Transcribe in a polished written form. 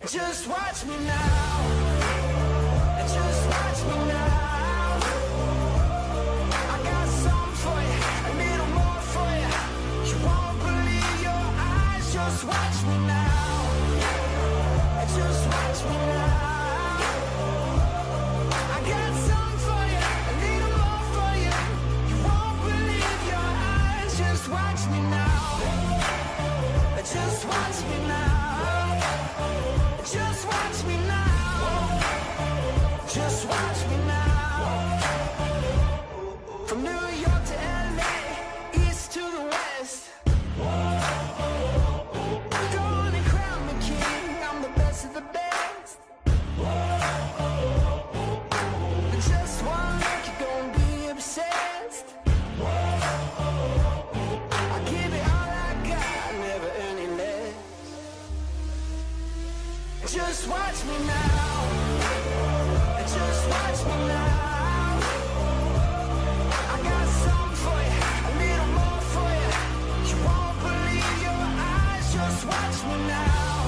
Just watch me now. Just watch me now. I got something for you, a little more for you. You won't believe your eyes. Just watch me now. Just watch me now. I got something for you, a little more for you. You won't believe your eyes. Just watch me now. Just watch me now. Just watch me now. Just watch me now. From New York to LA, east to the west. Go on and crown me king, I'm the best of the best. Just one look, you're gonna be obsessed. I give it all I got, never any less. Just watch me now. Just watch me now. I got something for you, a little more for you. You won't believe your eyes. Just watch me now.